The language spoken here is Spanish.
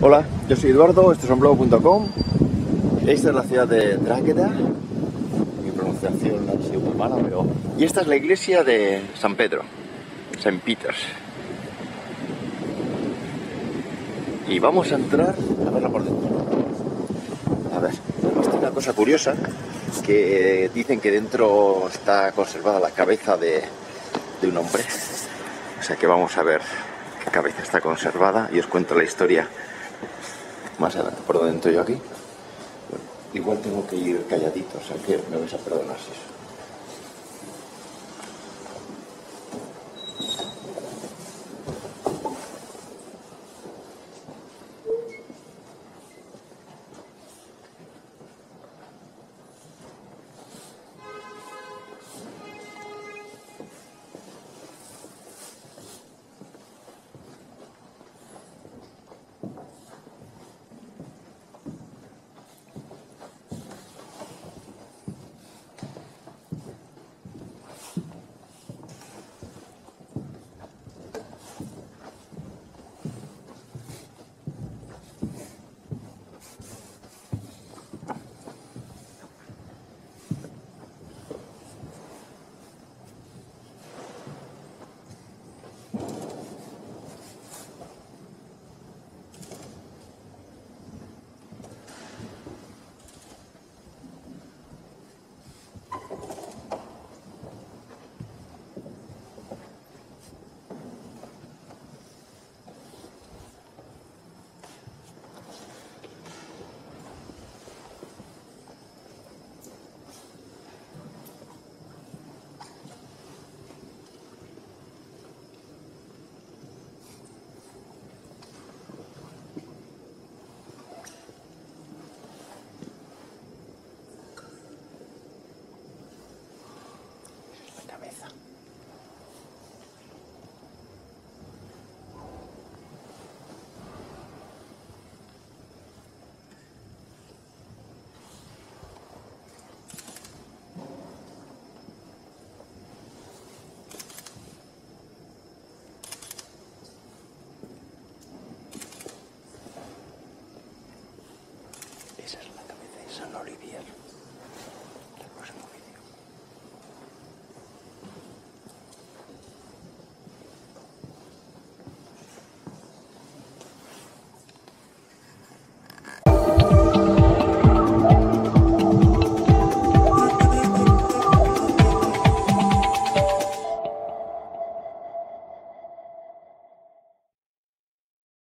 Hola, yo soy Eduardo, esto es onblog.com. Esta es la ciudad de Drágeda. Mi pronunciación ha sido muy mala, pero... Y esta es la iglesia de San Pedro, St. Peter's. Y vamos a entrar a verla por dentro. A ver, he visto una cosa curiosa, que dicen que dentro está conservada la cabeza de un hombre. O sea que vamos a ver qué cabeza está conservada y os cuento la historia más adelante. ¿Por dónde entro yo aquí? Bueno, igual tengo que ir calladito, o sea que me vais a perdonar si eso.